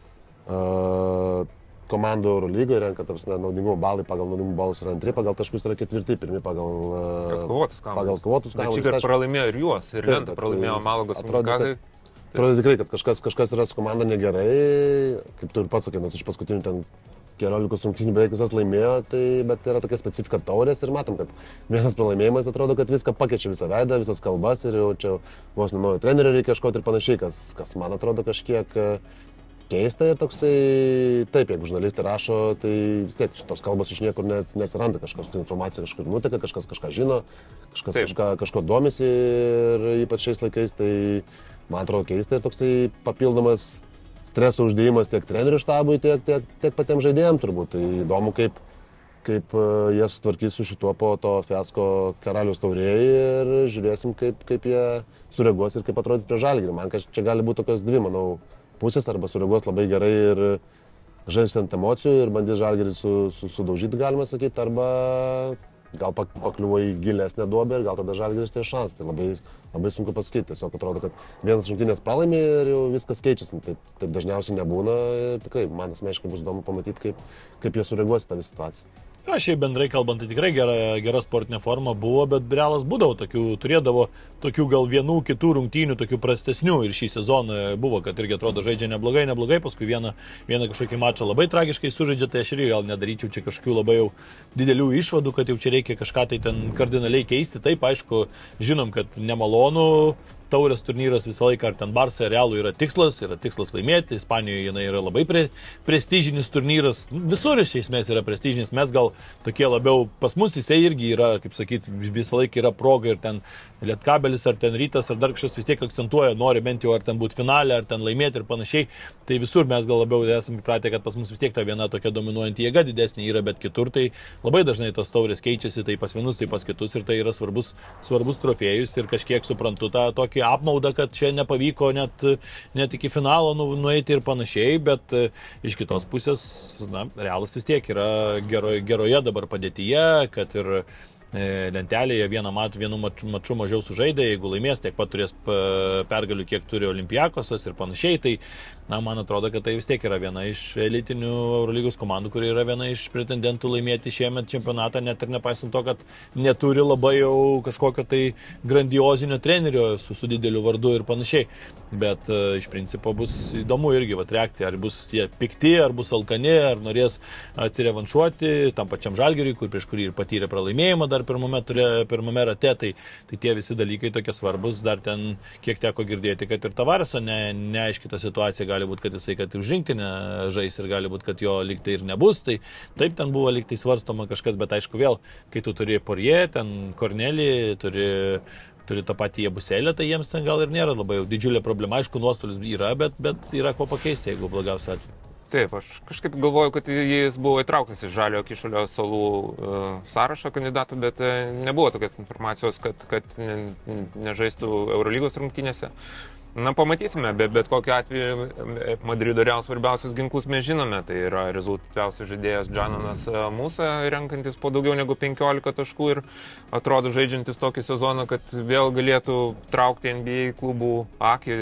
komandų Eurolygoje, renka, tarsi, naudingumo balai pagal naudingumo balus yra antri, pagal taškus yra ketvirti, pirmi pagal kovotus kamuolius. Bet šį pralaimėjo ir juos, ir Lentą pralaimėjo Malagos Unikachai. Atrodo tikrai, kad kažkas yra su komanda negerai, kaip tu ir pats sakai, nors iš paskutinių ten 14 rungtynių beveik visas laimėjo, bet yra tokia specifika taurės ir matom, kad vienas pralaimėjimas atrodo, kad viską pakeičia visą veidą, visas kalbas ir jau čia vos naujo trenerio reikia ieškoti ir panašiai, kas man atrodo kažkiek keista ir toksai, taip, jeigu žurnalistai rašo, tai vis tiek tos kalbos iš niekur neatsiranda, kažkokia informacija kažkur nuteka, kažkas kažką žino, kažkas kažko domisi ir ypač šiais laikais, tai man atrodo keista ir toksai papildomas streso uždėjimas tiek trenerių štabui, tiek patiems žaidėjams turbūt. Tai įdomu, kaip jie sutvarkys su šituo po to fiasko Karaliaus taurėje ir žiūrėsim, kaip jie sureaguos ir kaip atrodys prie Žalgirio. Man čia gali būti tokios dvi, manau, pusės, arba sureaguos labai gerai ir žais ant emocijų ir bandys Žalgirį sudaužyti, galima sakyti, arba gal pakliuvo į gilesnę duobę ir gal tada Žalgiris turės šansą. Tai labai sunku pasakyti. Tiesiog atrodo, kad vienas rungtynės pralaimi ir jau viskas keičiasi. Taip dažniausiai nebūna ir tikrai man asmeniškai bus įdomu pamatyti, kaip jie sureaguos į tą situaciją. Šiaip bendrai kalbant, tai tikrai gera sportinė forma buvo, bet Realas būdavo turėdavo tokių gal vienų kitų rungtynių, tokių prastesnių ir šį sezoną buvo, kad irgi atrodo žaidžia neblogai, paskui vieną kažkokį mačą labai tragiškai sužaidžia, tai aš irgi gal nedaryčiau čia kažkokių labai jau didelių išvadų, kad jau čia reikia kažką tai ten kardinaliai keisti. Taip, aišku, žinom, kad nemalonu taurės turnyras visą laiką, ar ten Barsai, ar Realų yra tikslas laimėti, Ispanijoje jinai yra labai prestižinis turnyras, visur iš esmės yra prestižinis, mes gal tokie labiau, pas mus jisai irgi yra, kaip sakyti, visą laiką yra proga ir ten Lietkabelis, ar ten Rytas, ar dar kažkas vis tiek akcentuoja, nori bent jau ar ten būti finale, ar ten laimėti ir panašiai, tai visur mes gal labiau esame įpratę, kad pas mus vis tiek ta viena tokia dominuojanti jėga didesnė yra, bet kitur tai labai dažnai tos taurės keičiasi, tai pas vienus, tai pas kitus ir tai yra svarbus trofėjus ir kažkiek suprantu tą tokį apmaudą, kad čia nepavyko net iki finalo nueiti ir panašiai, bet iš kitos pusės, na, Realas vis tiek yra geroje dabar padėtyje, kad ir lentelėje vienu maču mažiau sužaidė, jeigu laimės, tiek pat turės pergalių, kiek turi Olimpiakosas ir panašiai, tai na, man atrodo, kad tai vis tiek yra viena iš elitinių Eurolygos komandų, kuri yra viena iš pretendentų laimėti šiemet čempionatą, net ir nepaisant to, kad neturi labai jau kažkokio tai grandiozinio trenerio su dideliu vardu ir panašiai, bet iš principo bus įdomu irgi reakcija, ar bus jie pikti, ar bus alkani, ar norės atsirevanšuoti tam pačiam Žalgiriui, prieš kurį ir patyrė pralaimėjimą dar pirmame rate, tai tie visi dalykai tokie svarbus, dar ten kiek teko girdėti, kad ir Tavareso neaiškita situacija, gali būti, kad jisai kad už rinktinę žais ir gali būti, kad jo lygtai ir nebus, tai taip ten buvo lygtai svarstoma kažkas, bet aišku vėl, kai tu turi Poirier, ten Kornelį, turi tą patį Jebuselę, tai jiems ten gal ir nėra labai didžiulė problema, aišku, nuostolis yra, bet yra ko pakeisti, jeigu blogiausia atveju. Taip, aš kažkaip galvoju, kad jis buvo įtrauktas į Žaliojo Kyšulio salų sąrašą kandidatų, bet nebuvo tokios informacijos, kad nežaistų Eurolygos rungtynėse. Na, pamatysime, bet kokiu atveju Madrido Real svarbiausius ginklus mes žinome, tai yra rezultatyviausias žaidėjas Džananas Musa, renkantis po daugiau negu 15 taškų ir atrodo žaidžiantis tokį sezoną, kad vėl galėtų traukti NBA klubų akį.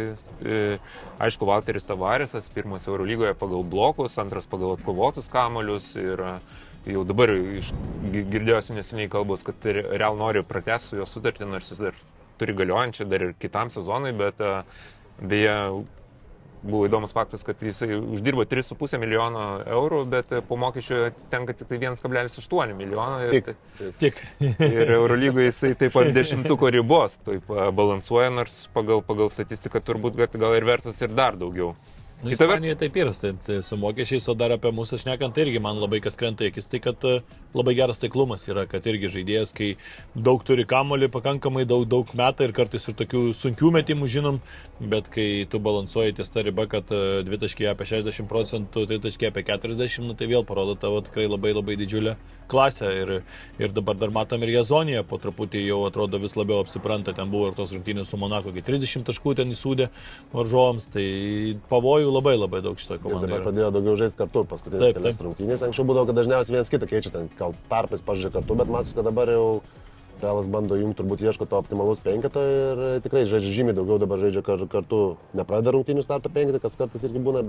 Aišku, Valteris Tavaresas, pirmas Eurolygoje pagal blokus, antras pagal atkovotus kamuolius ir jau dabar girdėjosi neseniai kalbos, kad Real nori pratęsti su jo sutartį, nors jis dar turi galiojančią dar ir kitam sezonui, bet beje buvo įdomus faktas, kad jisai uždirbo 3,5 milijono eurų, bet po mokesčių tenka tik 1,8 milijono. Tik. Ir Eurolygoje jisai taip pat 10-ko ribos taip balansuoja, nors pagal statistiką turbūt gal ir vertas ir dar daugiau. Nu, Ispanija taip yra, su mokesčiais, o dar apie mūsų šnekant, tai irgi man labai kas krenta į akis, tai kad labai geras taiklumas yra, kad irgi žaidėjas, kai daug turi kamuolį, pakankamai daug metą ir kartais ir tokių sunkių metimų žinom, bet kai tu balansuoji ties tą ribą, kad dvitaškiai apie 60%, tritaškiai apie 40%, nu, tai vėl parodo tavo tikrai labai didžiulę klasę ir dabar dar matom ir Jazoniją, po truputį jau atrodo vis labiau apsipranta, ten buvo ir tos rungtynės su Monako, kai 30 taškų ten įsūdė varžovams, tai pavojų labai daug šitą komandą. Ir dabar pradėjo daugiau žaisti kartu paskutinės kelias rungtynės. Anksčiau būdavo, kad dažniausiai vienas kitą keičia, ten gal tarpais pažaidžia kartu, bet matus, kad dabar jau Realas bando jungti, turbūt ieško to optimalaus penketą ir tikrai žaidžia žymiai daugiau, dabar žaidžia kartu. Nepradeda rungtynių starto penketą, kas kartais irgi būna,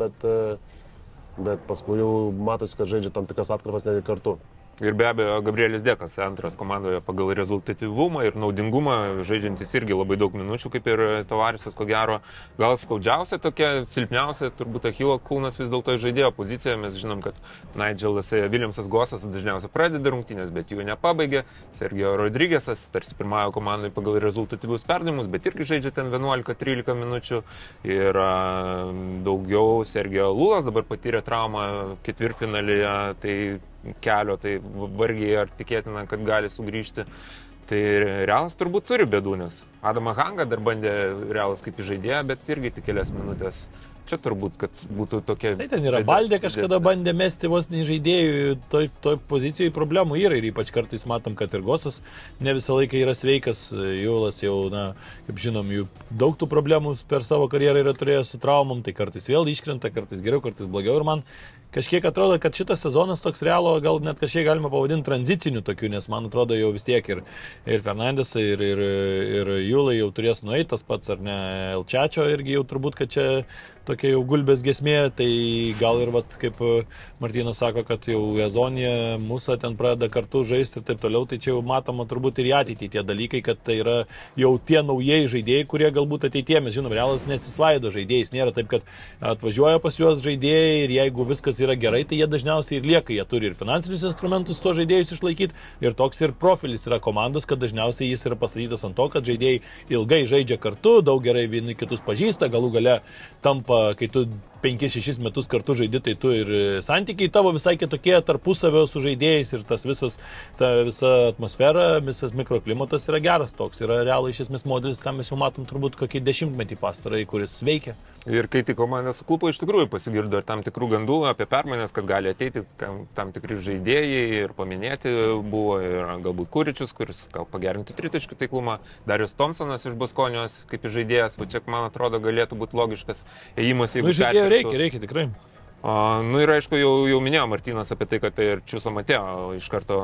bet paskui jau matosi, kad žaidžia tam tikras atkarpas netgi kartu. Ir be abejo, Gabrielis Dekas antras komandoje pagal rezultatyvumą ir naudingumą, žaidžiantis irgi labai daug minučių, kaip ir Tavaresas, ko gero. Gal skaudžiausia tokia, silpniausia, turbūt Achilo kulnas vis dėlto žaidėjo pozicijoje. Mes žinom, kad Nigelas Williamsas Gosas dažniausiai pradeda rungtynės, bet jų nepabaigė. Sergio Rodriguezas tarsi pirmąją komandoje pagal rezultatyvius perdavimus, bet irgi žaidžia ten 11-13 minučių. Ir daugiau Sergio Lulas dabar patyrė traumą ketvirtfinalyje, tai kelio, tai vargiai ar tikėtina, kad gali sugrįžti. Tai Realas turbūt turi bėdų, nes Adamą Hangą dar bandė Realas kaip žaidėją, bet irgi tik kelias minutės. Čia turbūt, kad būtų tokia... Tai ten yra Baldė kažkada bandė mesti vos žaidėjų, toj pozicijoje problemų yra ir ypač kartais matom, kad ir Gosas ne visą laiką yra sveikas, Julas jau, na, kaip žinom, jų daug tų problemų per savo karjerą yra turėjęs su traumom, tai kartais vėl iškrenta, kartais geriau, kartais blogiau ir man kažkiek atrodo, kad šitas sezonas toks Realo gal net kažkiek galima pavadinti tranziciniu tokiu, nes man atrodo jau vis tiek ir Fernandesai, ir Julai jau turės nueiti, tas pats ar ne Elčačio irgi jau turbūt, kad čia tokia jau gulbės gesmė, tai gal ir vat, kaip Martynas sako, kad jau Jazonija, Musa ten pradeda kartu žaisti ir taip toliau, tai čia jau matoma turbūt ir į ateitį tie dalykai, kad tai yra jau tie naujieji žaidėjai, kurie galbūt ateityje, mes žinom, Realas nesisvaido žaidėjais, nėra taip, kad atvažiuoja pas juos žaidėjai ir jeigu viskas viskas yra gerai, tai jie dažniausiai ir lieka, jie turi ir finansinius instrumentus to žaidėjus išlaikyti, ir toks ir profilis yra komandos, kad dažniausiai jis yra pastatytas ant to, kad žaidėjai ilgai žaidžia kartu, daug gerai vieni kitus pažįsta, galų gale tampa, kai tu 5-6 metus kartu žaidi, tai tu ir santykiai tavo visai kitokie tarpusavio su žaidėjais ir ta visa atmosfera, visas mikroklimatas yra geras, toks yra realai iš esmės modelis, ką mes jau matom turbūt kokį 10-metį pastarai, kuris veikia. Ir kai tik komanda suklupo, iš tikrųjų pasigirdo ir tam tikrų gandų apie permainas, kad gali ateiti tam tikri žaidėjai ir paminėti buvo ir galbūt Kuričius, kuris gal pagerinti tritaškių taiklumą, Darius Thompsonas iš Baskonijos kaip žaidėjas, va čia man atrodo galėtų būti logiškas ėjimas, jeigu reikia tikrai. Nu ir aišku, jau minėjo Martynas apie tai, kad tai ir Čiuso Mateo iš karto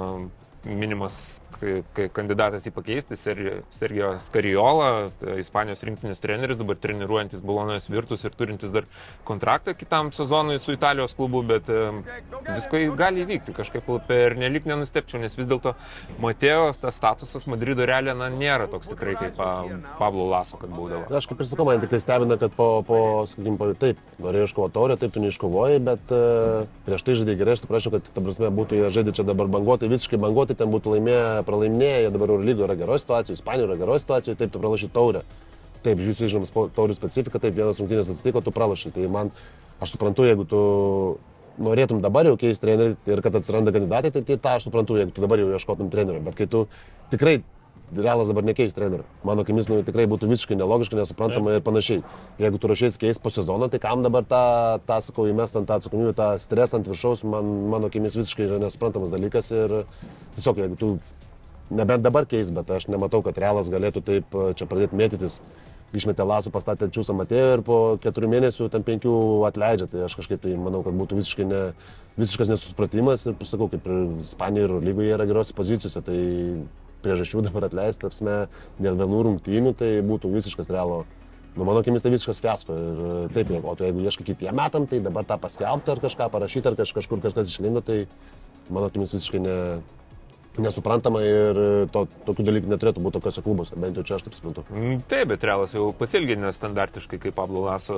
minimas kai kandidatas į pakeisti Sergio Scariolo, Ispanijos rinktinės treneris, dabar treniruojantis Bolonijos Virtus ir turintis dar kontraktą kitam sezonui su Italijos klubu, bet visko gali įvykti, kažkaip per nelik nenustepčiau, nes vis dėlto Mateo tas statusas Madrido Realė nėra toks tikrai kaip Pablo Laso, kad būdavo. Aš kaip ir sakau, man tik tai stebina, kad sakykime, taip, norėjau iškovoti taurę, taip tu neiškovojai, bet prieš tai žaidė gerai, aš prašau, kad ta prasme būtų jie žaidė čia dabar banguotai, visiškai banguotai, ten būtų pralaimėję, dabar Eurolygoje yra geroje situacijoje, Ispanijoje yra geroje situacijoje, taip tu pralašai taurę. Taip, visi žinom taurių specifiką, taip, vienas rungtynės atsitiko, tu pralašai. Tai aš suprantu, jeigu tu norėtum dabar jau keisti trenerį ir kad atsiranda kandidatai, tai tą aš suprantu, jeigu tu dabar jau ieškotum trenerio. Bet kai tu tikrai Realas dabar nekeis trenerio, mano akimis tikrai būtų visiškai nelogiška, nesuprantama ir panašiai. Jeigu tu ruošies keis po sezono, tai kam dabar tą sakau, įmest ant tą atsakomybę, tą stresą ant viršaus, mano akimis visiškai yra nesuprantamas dalykas ir tiesiog, jeigu tu nebent dabar keis, bet aš nematau, kad Realas galėtų taip čia pradėti mėtytis. Išmetė Lasų, pastatė Čiusą Mateo ir po 4 mėnesių, ten 5 atleidžia. Tai aš kažkaip tai manau, kad būtų visiškas nesusipratimas ir, sakau, kaip ir Ispanijoje ir lygoje yra gerose pozicijose, tai priežasčių dabar atleisti, tarpsme, dėl vienų rungtynių, tai būtų visiškas Realo. Mano akimis tai visiškas fiasko. Ir taip, o tu jeigu ieškai kitiem metam, tai dabar tą paskelbti ar kažką parašyti, ar kažkur kažkas išlindo, tai mano akimis visiškai nesuprantama ir tokių dalykų neturėtų būti tokiuose klubuose, bent jau čia aš taip suprantu. Taip, bet Realas jau pasielgė nestandartiškai, kai Pablo Laso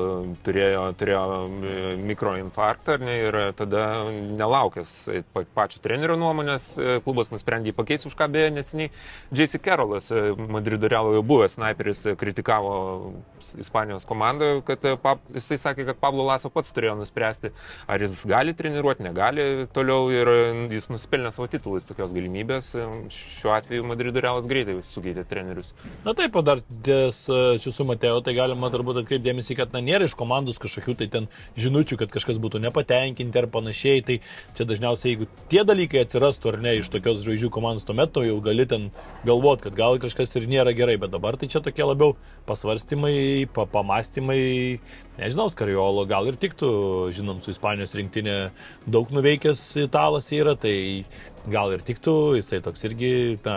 turėjo mikroinfarktą ir tada nelaukęs pačio trenerio nuomonės, klubas nusprendė jį pakeisti, už ką beje neseniai J.C. Carrollas, Madrido Realo jau buvęs snaiperis, kritikavo Ispanijos komandą, kad jisai sakė, kad Pablo Laso pats turėjo nuspręsti, ar jis gali treniruoti, negali toliau ir jis nusipelnė savo titulais tokios galimybės. Šiuo atveju Madrido Realas greitai sukeitė trenerius. Na taip, o dar ties Čiusu Mateo, tai galima turbūt atkreipdėmėsi, kad nėra iš komandos kažkokių tai ten žinučių, kad kažkas būtų nepatenkinti ar panašiai. Tai čia dažniausiai, jeigu tie dalykai atsirastų ar ne iš tokios žvaigždžių komandos, tuomet jau gali ten galvoti, kad gal kažkas ir nėra gerai, bet dabar tai čia tokie labiau pasvarstymai, pamastymai, nežinau, Scariolo gal ir tiktų, žinom, su Ispanijos rinktinė daug nuveikęs italas yra, tai gal ir tiktų, jisai toks irgi,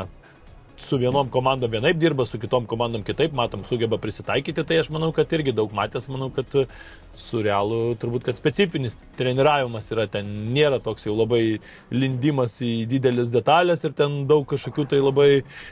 su vienom komandom vienaip dirba, su kitom komandom kitaip, matom, sugeba prisitaikyti, tai aš manau, kad irgi daug matęs, manau, kad su Realu turbūt, kad specifinis treniravimas yra, ten nėra toks jau labai lindimas į didelis detalės ir ten daug kažkokių tai labai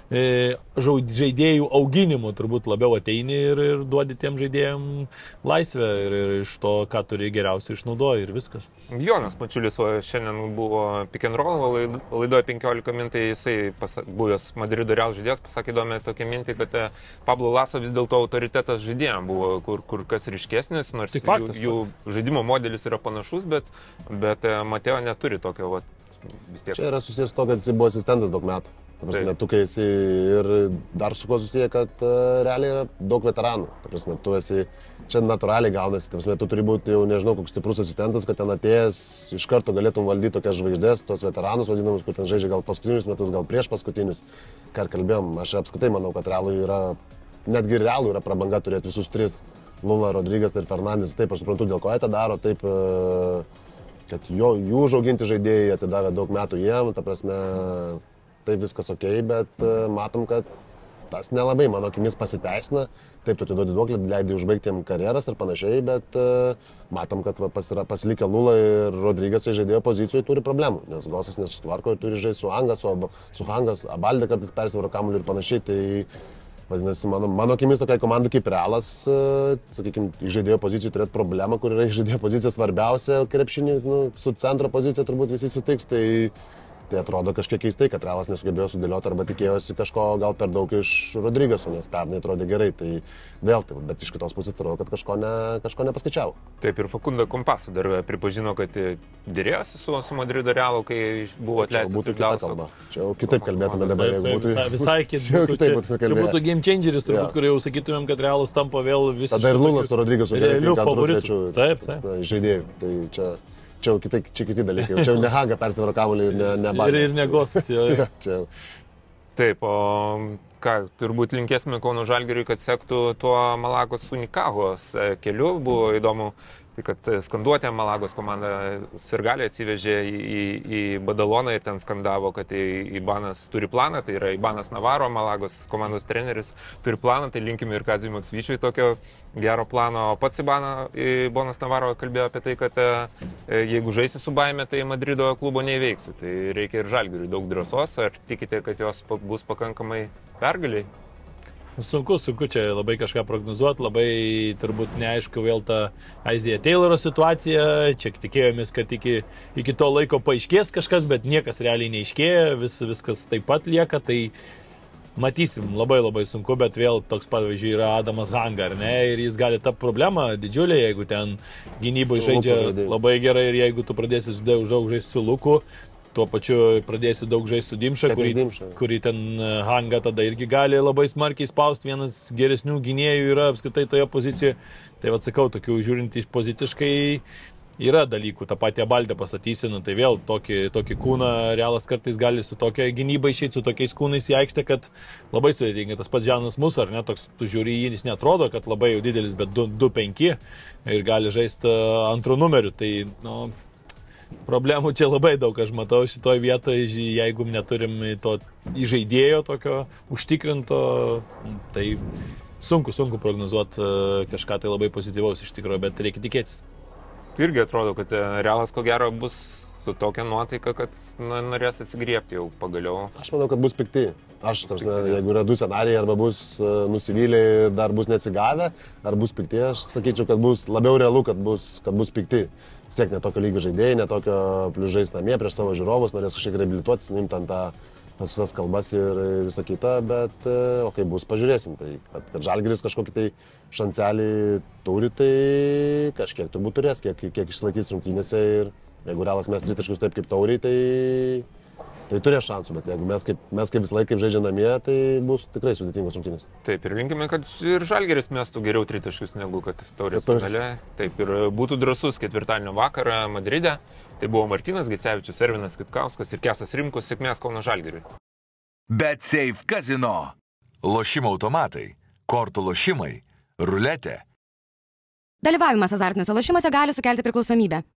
žaidėjų auginimų, turbūt labiau ateini ir duodi tiem žaidėjim laisvę ir iš to, ką turi geriausiai išnaudoji ir viskas. Jonas Mačiulis šiandien buvo pick and roll laidoje 15 min, jisai buvęs Madrido Real žaidėjas pasakė įdomią tokią mintį, kad Pablo Laso vis dėlto autoritetas žaidėjams buvo kur kas ryškesnis, nors jų žaidimo modelis yra panašus, bet Mateo neturi tokio vis tiek. Čia yra susijęs to, kad jis buvo asistentas daug metų. Ta prasme, tu kai esi ir dar su kuo susiję, kad realiai yra daug veteranų. Ta prasme, tu esi čia natūraliai gaunasi. Ta prasme, tu turi būti jau nežinau koks stiprus asistentas, kad ten atėjęs iš karto galėtum valdyti tokias žvaigždės, tos veteranus vadinamus, kur ten žaidžia gal paskutinius metus, gal prieš paskutinius. Ką ir kalbėjom, aš apskritai manau, kad Realui yra, netgi Realui yra prabanga turėti visus tris. Lula, Rodrygas ir Fernandes. Taip, aš suprantu, dėl ko jie tą daro, taip, kad jų užauginti žaidėjai atidavė daug metų jiem, ta prasme, taip viskas ok, bet matom, kad tas nelabai, mano akimis, pasiteisina. Taip, tu atiduodi duoklį, leidai užbaigti jiem karjeras ir panašiai, bet matom, kad pasilikę Lula ir Rodrygas žaidėjo pozicijoje turi problemų, nes Gosas nesusitvarko ir turi žaisti su Hangas, su Hangas, Abaldė kartais persivaro kamuolį ir panašiai. Tai Vadinasi, mano akimis tokiai komandai kaip Realas, sakykime, žaidėjo pozicijų turėti problemą, kur yra žaidėjo pozicija svarbiausia krepšinį, su centro pozicija turbūt visi sutiks, tai atrodo kažkiek keistai, kad Realas nesugebėjo sudėlioti arba tikėjosi kažko gal per daug iš Rodrygeso, nes pernai atrodė gerai, tai vėl taip, bet iš kitos pusės atrodo, kad kažko nepaskaičiavo. Taip ir Facundo Campaso dar pripažino, kad dėrėjosi su Madrido Realu, kai buvo atleistas. Būtų kita kalba. Čia jau kitaip kalbėtume dabar, jeigu būtų. Visai kitaip būtų game changeris, turbūt, kur jau sakytumėm, kad Realas tampa vėl visiškai. Tada ir Lulas su Rodrygesu realių favoritų. Taip. Žaidėjų. Tai čia kiti dalykai. Čia ne Haga persivaro kamuolį ir ne Baga. Ir negosas jo. Taip, o ką, turbūt linkėsime Kauno Žalgiriui, kad sektų tuo Malagos Unikahos keliu. Buvo įdomu, tai kad skanduotė Malagos komanda sirgaliai atsivežė į Badaloną ir ten skandavo, kad Ibanas turi planą, tai yra Ibanas Navaro, Malagos komandos treneris turi planą, tai linkime ir Kazijui Maksvyčiui tokio gero plano. O pats Ibanas Navaro kalbėjo apie tai, kad jeigu žaisi su baime, tai Madrido klubo neįveiksi. Tai reikia ir Žalgiriui daug drąsos. Ar tikite, kad jos bus pakankamai pergaliai? Sunku čia labai kažką prognozuoti, labai turbūt neaišku vėl ta Isaiah Tayloro situacija, čia tikėjomės, kad iki to laiko paaiškės kažkas, bet niekas realiai neiškėja, viskas taip pat lieka, tai matysim, labai sunku, bet vėl toks pavyzdžiui yra Adamas Hanga, ar ne, ir jis gali tapti problema didžiulė, jeigu ten gynybai žaidžia labai gerai ir jeigu tu pradėsi žaisti su Luku, tuo pačiu pradėsi daug žaisti su Dimša, kurį ten Hanga tada irgi gali labai smarkiai spausti, vienas geresnių gynėjų yra apskritai toje pozicijoje. Tai atsakau, tokių žiūrint iš poziciškai yra dalykų, tą patį Abaldę pasatysi, tai vėl tokį kūną Realas kartais gali su tokia gynyba išeiti, su tokiais kūnais į aikštę, kad labai sudėtinga. Tas pats Žanas Musar, ne, toks, tu žiūri jį, jis netrodo, kad labai jau didelis, bet 2-5 ir gali žaisti antrų numerių. Tai, problemų čia labai daug, aš matau šitoje vietoje, jeigu neturim to žaidėjo tokio užtikrinto, tai sunku prognozuoti kažką tai labai pozityvaus iš tikrųjų, bet reikia tikėtis. Irgi atrodo, kad Realas ko gero bus su tokia nuotaika, kad norės atsigriebti jau pagaliau. Aš manau, kad bus pikti. Jeigu yra du scenarijai, arba bus nusivylę ir dar bus neatsigavę, ar bus pikti, aš sakyčiau, kad bus labiau realu, kad bus pikti. Siek ne tokio lygio žaidėjai, ne tokio plius žais namie prieš savo žiūrovus, norės kažkiek reabilituotis, nuimti ant tas visas kalbas ir visą kitą, bet o kaip bus, pažiūrėsim. Tai, kad Žalgiris kažkokį tai šanselį turi, tai kažkiek turbūt turės, kiek išsilaikys rungtynėse ir jeigu Realas mes 3 taškus taip kaip tauriai, tai turės šansų, bet jeigu mes kaip visą laiką žaidžia namie, tai bus tikrai sudėtingos rungtynės. Taip, ir linkime, kad ir Žalgiris mestų geriau 3 taškus negu kad taurės finale. Taip, ir būtų drąsus ketvirtadienio vakarą Madride. Tai buvo Martynas Gecevičius, Ervinas Kitkauskas ir Kesas Rimkus. Sėkmės Kauno Žalgiriui. BetSafe Casino. Lošimo automatai, kortų lošimai, ruletė. Dalyvavimas azartiniuose lošimuose gali sukelti priklausomybę.